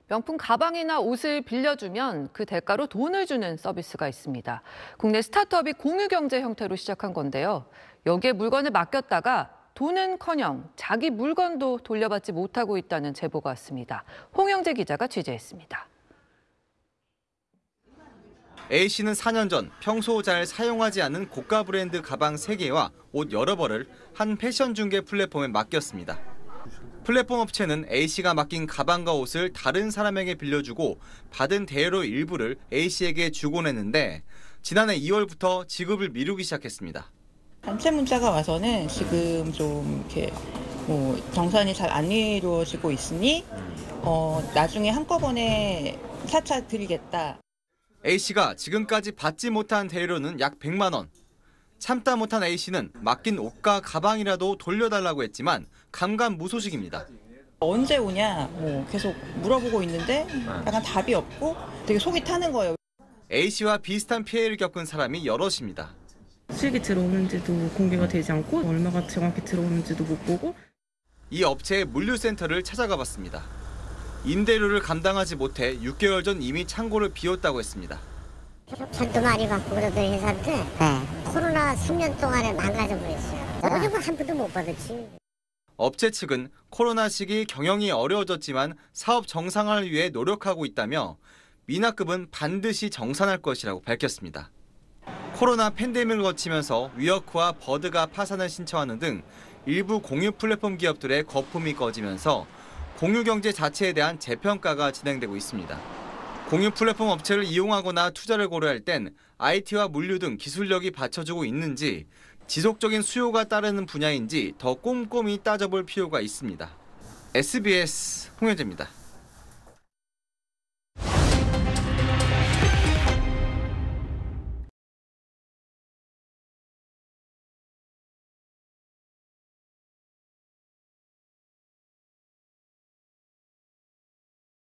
명품 가방이나 옷을 빌려주면 그 대가로 돈을 주는 서비스가 있습니다. 국내 스타트업이 공유경제 형태로 시작한 건데요. 여기에 물건을 맡겼다가 돈은커녕 자기 물건도 돌려받지 못하고 있다는 제보가 왔습니다. 홍영재 기자가 취재했습니다. A씨는 4년 전 평소 잘 사용하지 않는 고가 브랜드 가방 3개와 옷 여러 벌을 한 패션 중개 플랫폼에 맡겼습니다. 플랫폼 업체는 A씨가 맡긴 가방과 옷을 다른 사람에게 빌려주고 받은 대여료 일부를 A씨에게 주곤 했는데 지난해 2월부터 지급을 미루기 시작했습니다. 단체 문자가 와서는 지금 좀 이렇게 정산이 잘 안 이루어지고 있으니 나중에 한꺼번에 차차 드리겠다. A씨가 지금까지 받지 못한 대여료는 약 100만 원. 참다 못한 A씨는 맡긴 옷과 가방이라도 돌려달라고 했지만 감감무소식입니다. 언제 오냐 계속 물어보고 있는데 약간 답이 없고 되게 속이 타는 거예요. A씨와 비슷한 피해를 겪은 사람이 여럿입니다. 수익이 들어오는지도 공개가 되지 않고 얼마가 정확히 들어오는지도 못 보고. 이 업체의 물류센터를 찾아가 봤습니다. 임대료를 감당하지 못해 6개월 전 이미 창고를 비웠다고 했습니다. 돈도 많이 받고 그러던 회사인데 코로나 10년 동안에 망가져버렸어요. 요즘은 한 푼도 못 받았지. 업체 측은 코로나 시기 경영이 어려워졌지만 사업 정상화를 위해 노력하고 있다며 미납금은 반드시 정산할 것이라고 밝혔습니다. 코로나 팬데믹을 거치면서 위워크와 버드가 파산을 신청하는 등 일부 공유 플랫폼 기업들의 거품이 꺼지면서 공유 경제 자체에 대한 재평가가 진행되고 있습니다. 공유 플랫폼 업체를 이용하거나 투자를 고려할 땐 IT와 물류 등 기술력이 받쳐주고 있는지 지속적인 수요가 따르는 분야인지 더 꼼꼼히 따져볼 필요가 있습니다. SBS 홍현재입니다.